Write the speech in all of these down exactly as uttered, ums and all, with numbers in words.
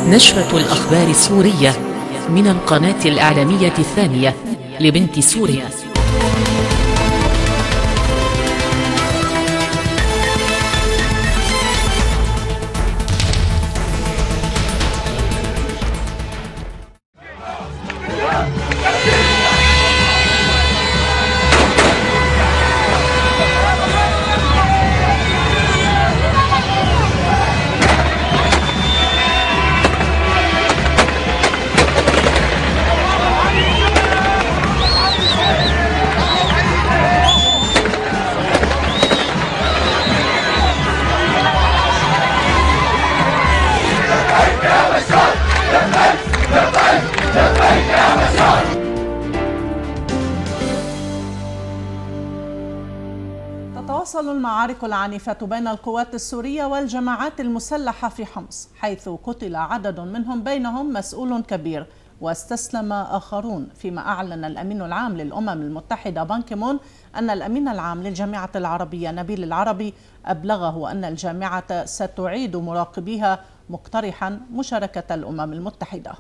نشرة الأخبار السورية من القناة الإعلامية الثانية لبنت سوريا. تتواصل المعارك العنيفة بين القوات السورية والجماعات المسلحة في حمص، حيث قتل عدد منهم بينهم مسؤول كبير واستسلم آخرون، فيما أعلن الأمين العام للأمم المتحدة بان كي مون أن الأمين العام للجامعة العربية نبيل العربي أبلغه أن الجامعة ستعيد مراقبيها، مقترحا مشاركة الأمم المتحدة.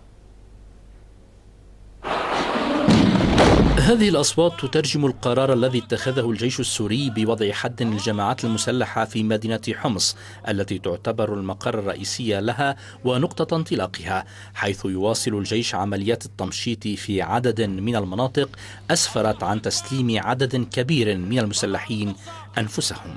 هذه الأصوات تترجم القرار الذي اتخذه الجيش السوري بوضع حد للجماعات المسلحة في مدينة حمص التي تعتبر المقر الرئيسي لها ونقطة انطلاقها، حيث يواصل الجيش عمليات التمشيط في عدد من المناطق أسفرت عن تسليم عدد كبير من المسلحين أنفسهم.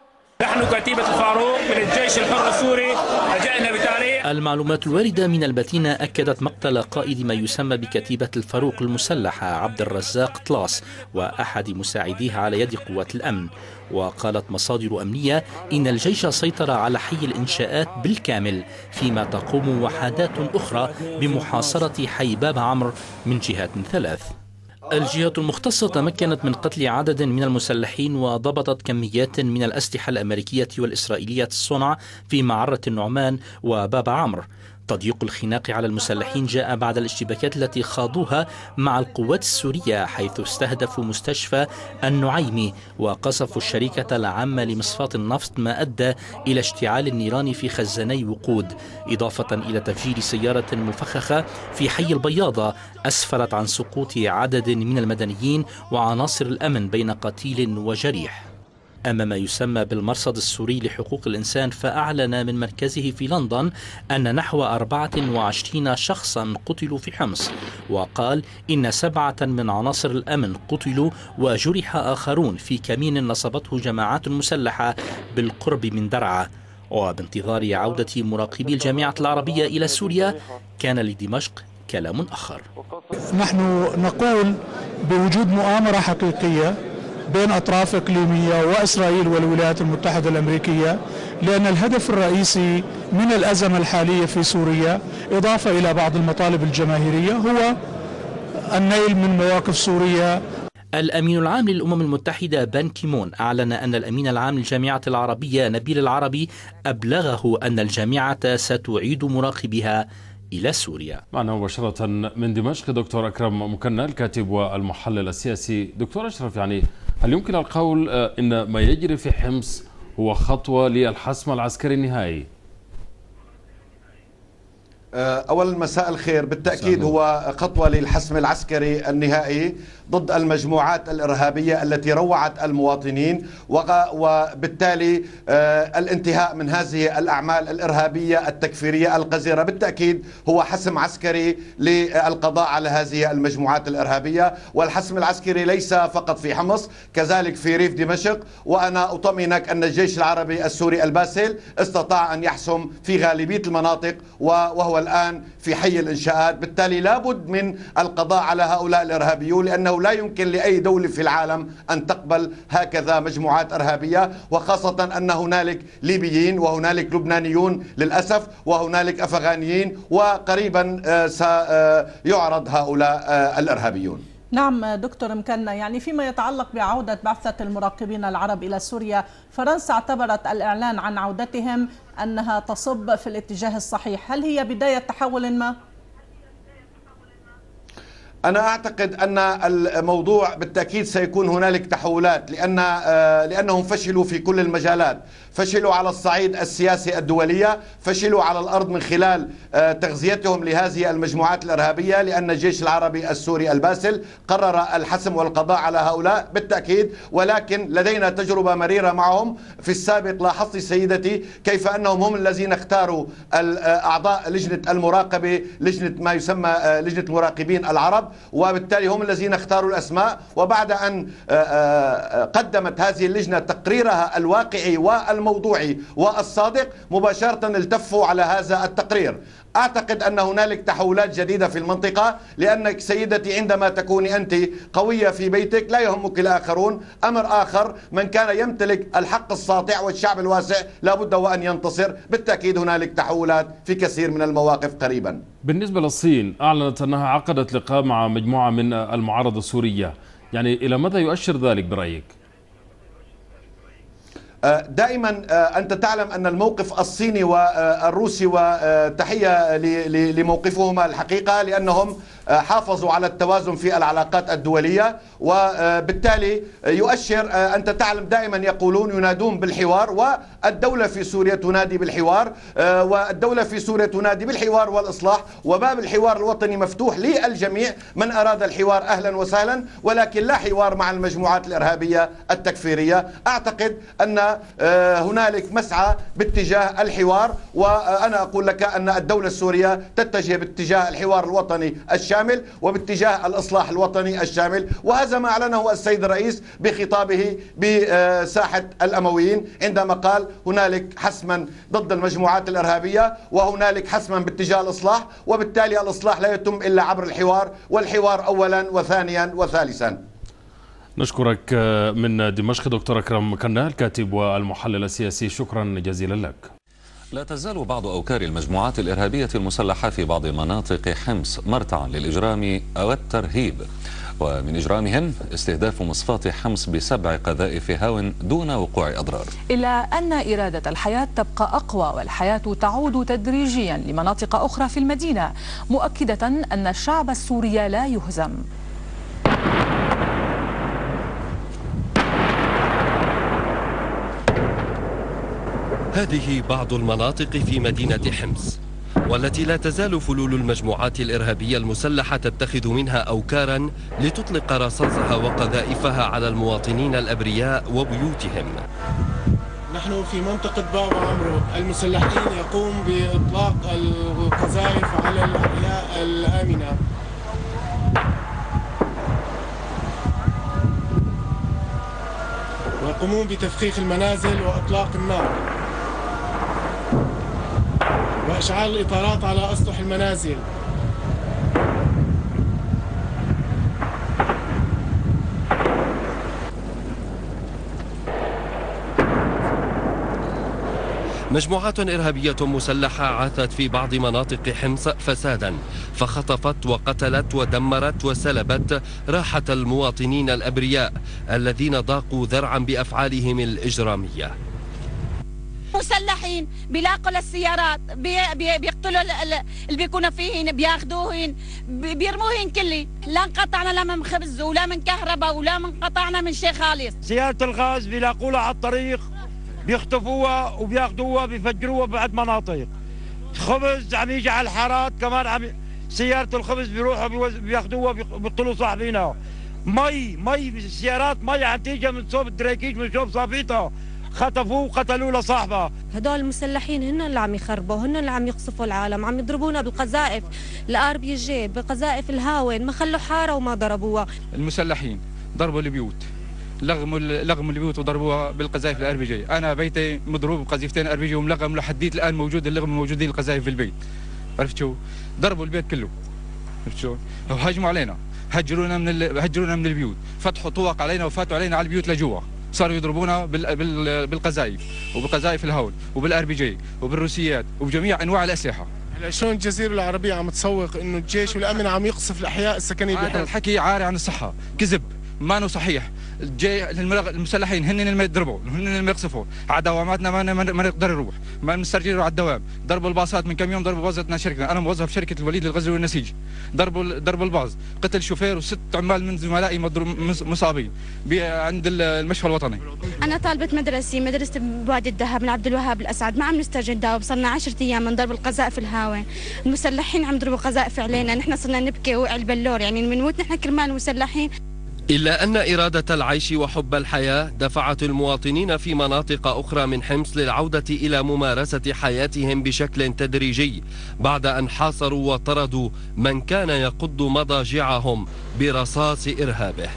نحن كتيبة الفاروق من الجيش الحر السوري رجعنا بتاريخ. المعلومات الواردة من البتينة أكدت مقتل قائد ما يسمى بكتيبة الفاروق المسلحة عبد الرزاق طلاس وأحد مساعديه على يد قوات الأمن. وقالت مصادر أمنية إن الجيش سيطر على حي الإنشاءات بالكامل، فيما تقوم وحدات أخرى بمحاصرة حي باب عمرو من جهات ثلاث. الجهات المختصة تمكنت من قتل عدد من المسلحين وضبطت كميات من الأسلحة الأمريكية والإسرائيلية الصنع في معرة النعمان وباب عمرو. تضييق الخناق على المسلحين جاء بعد الاشتباكات التي خاضوها مع القوات السورية، حيث استهدفوا مستشفى النعيمي وقصفوا الشركة العامة لمصفاة النفط، ما أدى إلى اشتعال النيران في خزاني وقود، إضافة إلى تفجير سيارة مفخخة في حي البياضة أسفرت عن سقوط عدد من المدنيين وعناصر الأمن بين قتيل وجريح. أما ما يسمى بالمرصد السوري لحقوق الإنسان فأعلن من مركزه في لندن أن نحو أربعة وعشرين شخصا قتلوا في حمص، وقال إن سبعة من عناصر الأمن قتلوا وجرح آخرون في كمين نصبته جماعات مسلحة بالقرب من درعا. وبانتظار عودة مراقبي الجامعة العربية إلى سوريا كان لدمشق كلام آخر. نحن نقول بوجود مؤامرة حقيقية بين أطراف إقليمية وإسرائيل والولايات المتحدة الأمريكية، لأن الهدف الرئيسي من الأزمة الحالية في سوريا إضافة إلى بعض المطالب الجماهيرية هو النيل من مواقف سوريا. الأمين العام للأمم المتحدة بان كي مون أعلن أن الأمين العام للجامعة العربية نبيل العربي أبلغه أن الجامعة ستعيد مراقبها إلى سوريا. معنا مباشرة من دمشق دكتور أكرم مكنا الكاتب والمحلل السياسي. دكتور أشرف، يعني هل يمكن القول إن ما يجري في حمص هو خطوة للحسم العسكري النهائي؟ أولا مساء الخير. بالتأكيد هو خطوة للحسم العسكري النهائي ضد المجموعات الإرهابية التي روعت المواطنين، وبالتالي الانتهاء من هذه الأعمال الإرهابية التكفيرية القذرة. بالتأكيد هو حسم عسكري للقضاء على هذه المجموعات الإرهابية، والحسم العسكري ليس فقط في حمص، كذلك في ريف دمشق. وأنا أطمئنك أن الجيش العربي السوري الباسل استطاع أن يحسم في غالبية المناطق وهو الآن في حي الإنشاءات. بالتالي لابد من القضاء على هؤلاء الإرهابيون، لأنه لا يمكن لأي دولة في العالم أن تقبل هكذا مجموعات إرهابية، وخاصة أن هنالك ليبيين وهنالك لبنانيون للأسف وهنالك أفغانيين، وقريبا سيعرض هؤلاء الإرهابيون. نعم دكتور مكنا، يعني فيما يتعلق بعودة بعثة المراقبين العرب إلى سوريا، فرنسا اعتبرت الإعلان عن عودتهم أنها تصب في الاتجاه الصحيح، هل هي بداية تحول ما؟ أنا أعتقد أن الموضوع بالتأكيد سيكون هنالك تحولات، لأن لأنهم فشلوا في كل المجالات، فشلوا على الصعيد السياسي الدولية، فشلوا على الأرض من خلال تغذيتهم لهذه المجموعات الإرهابية، لأن الجيش العربي السوري الباسل قرر الحسم والقضاء على هؤلاء بالتأكيد. ولكن لدينا تجربة مريرة معهم في السابق. لاحظت سيدتي كيف أنهم هم الذين اختاروا أعضاء لجنة المراقبة، لجنة ما يسمى لجنة المراقبين العرب، وبالتالي هم الذين اختاروا الأسماء. وبعد أن قدمت هذه اللجنة تقريرها الواقعي والموضوعي والصادق مباشرة التفوا على هذا التقرير. أعتقد أن هنالك تحولات جديدة في المنطقة، لأنك سيدتي عندما تكوني أنت قوية في بيتك لا يهمك الآخرون. أمر آخر، من كان يمتلك الحق الساطع والشعب الواسع لابد وأن ينتصر. بالتأكيد هنالك تحولات في كثير من المواقف قريبا. بالنسبة للصين، أعلنت أنها عقدت لقاء مع مجموعة من المعارضة السورية، يعني إلى ماذا يؤشر ذلك برأيك؟ دائما أنت تعلم أن الموقف الصيني والروسي، وتحية لموقفهما الحقيقة، لأنهم حافظوا على التوازن في العلاقات الدولية، وبالتالي يؤشر. أنت تعلم دائما يقولون ينادون بالحوار، والدولة في سوريا تنادي بالحوار، والدولة في سوريا تنادي بالحوار والإصلاح، وباب الحوار الوطني مفتوح للجميع. من أراد الحوار أهلا وسهلا، ولكن لا حوار مع المجموعات الإرهابية التكفيرية. أعتقد أن هنالك مسعى باتجاه الحوار، وأنا أقول لك أن الدولة السورية تتجه باتجاه الحوار الوطني الشامل وباتجاه الإصلاح الوطني الشامل. وهذا ما أعلنه السيد الرئيس بخطابه بساحة الأمويين عندما قال هنالك حسما ضد المجموعات الإرهابية وهنالك حسما باتجاه الإصلاح، وبالتالي الإصلاح لا يتم إلا عبر الحوار، والحوار أولا وثانيا وثالثا. نشكرك من دمشق دكتور أكرم مكنال الكاتب والمحلل السياسي، شكرا جزيلا لك. لا تزال بعض أوكار المجموعات الإرهابية المسلحة في بعض مناطق حمص مرتعا للإجرام أو الترهيب، ومن إجرامهم استهداف مصفاة حمص بسبع قذائف هاو دون وقوع أضرار. إلا أن إرادة الحياة تبقى أقوى، والحياة تعود تدريجيا لمناطق أخرى في المدينة، مؤكدة أن الشعب السوري لا يهزم. هذه بعض المناطق في مدينة حمص، والتي لا تزال فلول المجموعات الإرهابية المسلحة تتخذ منها أوكارا لتطلق رصاصها وقذائفها على المواطنين الأبرياء وبيوتهم. نحن في منطقة باب عمرو، المسلحين يقوم بإطلاق القذائف على الأحياء الآمنة. ويقومون بتفخيخ المنازل وإطلاق النار وإشعال الإطارات على أسطح المنازل. مجموعات إرهابية مسلحة عاثت في بعض مناطق حمص فسادا، فخطفت وقتلت ودمرت وسلبت راحة المواطنين الأبرياء الذين ضاقوا ذرعا بأفعالهم الإجرامية. مسلحين بيلاقوا للسيارات، بي بي بيقتلوا اللي بيكونوا فيهن، بياخذوهن، بيرموهن كلي. لا انقطعنا لا من خبز ولا من كهرباء ولا من قطعنا من شيء خالص. سيارة الغاز بيلاقوا لها على الطريق، بيخطفوها وبياخذوها بيفجروها بعد مناطق. خبز عم يجي على الحارات كمان، عم سيارة الخبز بيروحوا بياخذوها بيقتلوا صاحبينها. مي مي السيارات مي عم تيجي من صوب الدراكيج من صوب صافيتها، خطفوه وقتلوا لصاحبه. هدول المسلحين هن اللي عم يخربوا، هن اللي عم يقصفوا العالم، عم يضربونا بالقذائف الار بي جي، بقذائف الهاون، ما خلوا حاره وما ضربوها. المسلحين ضربوا البيوت، لغموا لغموا البيوت وضربوها بالقذائف الار بي جي. انا بيتي مضروب بقذيفتين ار بي جي وملغم لحديت الان، موجود اللغم موجودين القذائف في البيت. عرفت شو؟ ضربوا البيت كله. عرفت شو؟ وهجموا علينا، هجرونا من ال... هجرونا من البيوت، فتحوا طوق علينا وفاتوا علينا على البيوت لجوا. صاروا يضربونا بال... بال... بالقذائف وبقذائف الهول وبالار بي جي وبالروسيات وبجميع انواع الاسلحه. هلا شلون الجزيره العربيه عم تسوق انه الجيش والامن عم يقصف الاحياء السكنيه بحمص؟ هذا الحكي عاري عن الصحه، كذب ما نو صحيح. جاي المسلحين هن اللي يضربوا، هن اللي يقصفوا، على دواماتنا ما ما نقدر نروح، ما نسترجل على الدوام، ضربوا الباصات من كم يوم، ضربوا باصاتنا شركه، انا موظف شركه الوليد للغزل والنسيج، ضربوا ضربوا الباص، قتل شوفير وست عمال من زملائي مصابين عند المشفى الوطني. انا طالبه مدرسي مدرسه بوادي الذهب من عبد الوهاب الاسعد، ما عم نسترجل داوم، صرنا عشرة ايام من ضرب القذائف الهاون، المسلحين عم يضربوا قذائف علينا، نحن صرنا نبكي وقع البلور، يعني بنموت نحن كرمال المسلحين. إلا أن إرادة العيش وحب الحياة دفعت المواطنين في مناطق أخرى من حمص للعودة إلى ممارسة حياتهم بشكل تدريجي بعد أن حاصروا وطردوا من كان يقض مضاجعهم برصاص إرهابه.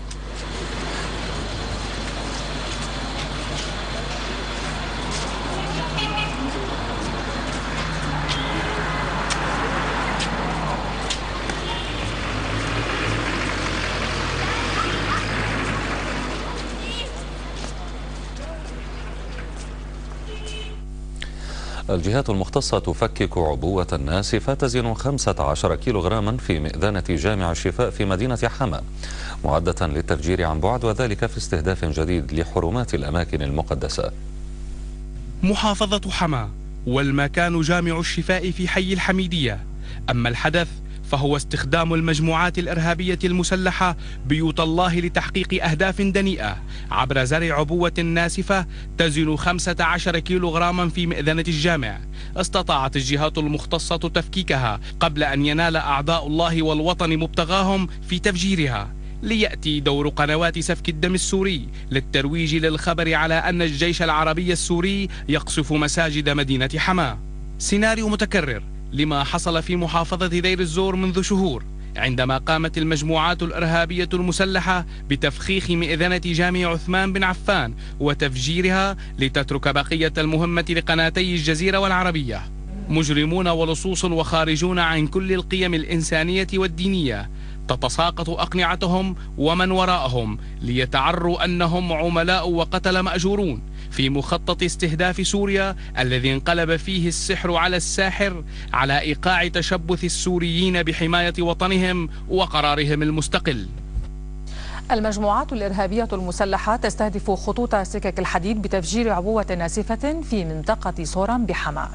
الجهات المختصة تفكك عبوة ناسفة تزن خمسة عشر كيلوغراما في مئذنة جامع الشفاء في مدينة حما، معدة للتفجير عن بعد، وذلك في استهداف جديد لحرمات الأماكن المقدسة. محافظة حما والمكان جامع الشفاء في حي الحميدية. أما الحدث فهو استخدام المجموعات الإرهابية المسلحة بيوت الله لتحقيق أهداف دنيئة عبر زرع عبوة ناسفة تزن خمسة عشر كيلوغراما في مئذنة الجامع. استطاعت الجهات المختصة تفكيكها قبل أن ينال أعداء الله والوطن مبتغاهم في تفجيرها، ليأتي دور قنوات سفك الدم السوري للترويج للخبر على أن الجيش العربي السوري يقصف مساجد مدينة حما. سيناريو متكرر لما حصل في محافظة دير الزور منذ شهور، عندما قامت المجموعات الإرهابية المسلحة بتفخيخ مئذنة جامع عثمان بن عفان وتفجيرها لتترك بقية المهمة لقناتي الجزيرة والعربية. مجرمون ولصوص وخارجون عن كل القيم الإنسانية والدينية تتساقط أقنعتهم ومن وراءهم ليتعروا أنهم عملاء وقتل مأجورون في مخطط استهداف سوريا الذي انقلب فيه السحر على الساحر على إيقاع تشبث السوريين بحماية وطنهم وقرارهم المستقل. المجموعات الإرهابية المسلحة تستهدف خطوط سكك الحديد بتفجير عبوة ناسفة في منطقة صوران بحما.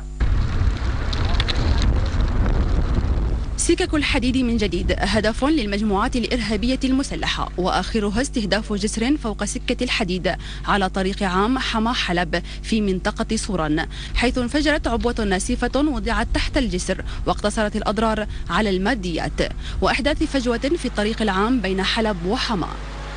سكك الحديد من جديد هدف للمجموعات الإرهابية المسلحة، وآخرها استهداف جسر فوق سكة الحديد على طريق عام حما حلب في منطقة صوران، حيث انفجرت عبوة ناسفة وضعت تحت الجسر واقتصرت الأضرار على الماديات وأحداث فجوة في الطريق العام بين حلب وحما.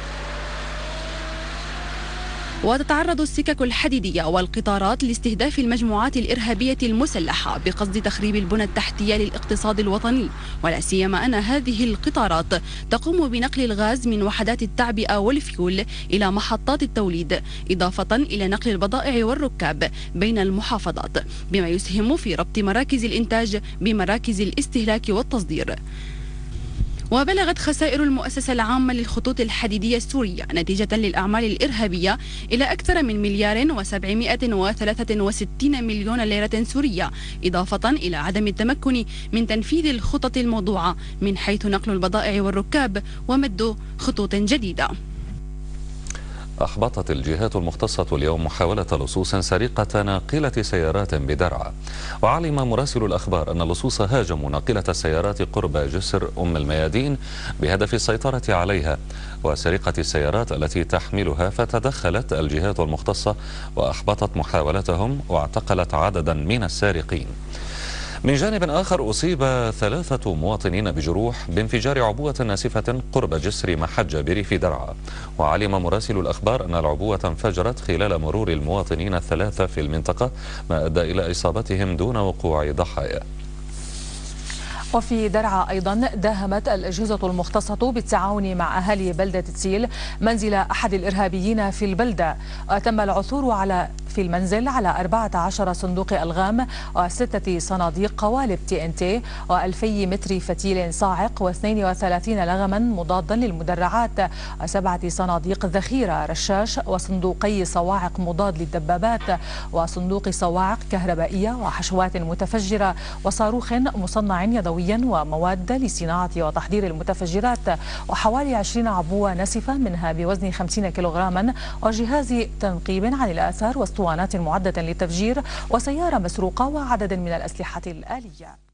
وتتعرض السكك الحديدية والقطارات لاستهداف المجموعات الإرهابية المسلحة بقصد تخريب البنى التحتية للاقتصاد الوطني، ولا سيما أن هذه القطارات تقوم بنقل الغاز من وحدات التعبئة والفيول إلى محطات التوليد، إضافة إلى نقل البضائع والركاب بين المحافظات، بما يسهم في ربط مراكز الإنتاج بمراكز الاستهلاك والتصدير. وبلغت خسائر المؤسسة العامة للخطوط الحديدية السورية نتيجة للأعمال الإرهابية إلى أكثر من مليار وسبعمائة وثلاثة وستين مليون ليرة سورية، إضافة إلى عدم التمكن من تنفيذ الخطط الموضوعة من حيث نقل البضائع والركاب ومد خطوط جديدة. أحبطت الجهات المختصة اليوم محاولة لصوص سرقة ناقلة سيارات بدرعا، وعلم مراسل الأخبار أن اللصوص هاجموا ناقلة السيارات قرب جسر أم الميادين بهدف السيطرة عليها وسرقة السيارات التي تحملها، فتدخلت الجهات المختصة وأحبطت محاولتهم واعتقلت عددا من السارقين. من جانب آخر أصيب ثلاثة مواطنين بجروح بانفجار عبوة ناسفة قرب جسر محجة بريف درعا، وعلم مراسل الأخبار أن العبوة انفجرت خلال مرور المواطنين الثلاثة في المنطقة، ما أدى إلى إصابتهم دون وقوع ضحايا. وفي درعا أيضا داهمت الأجهزة المختصة بالتعاون مع أهالي بلدة تسيل منزل أحد الإرهابيين في البلدة، تم العثور على في المنزل على أربعة عشر صندوق ألغام وستة صناديق قوالب تي ان تي وألفي متر فتيل صاعق واثنين وثلاثين لغما مضادا للمدرعات وسبعة صناديق ذخيرة رشاش وصندوقي صواعق مضاد للدبابات وصندوق صواعق كهربائية وحشوات متفجرة وصاروخ مصنع يدويا ومواد لصناعة وتحضير المتفجرات وحوالي عشرين عبوة ناسفة منها بوزن خمسين كيلوغراما وجهاز تنقيب عن الآثار واسطوانات معدة للتفجير وسيارة مسروقة وعدد من الأسلحة الآلية.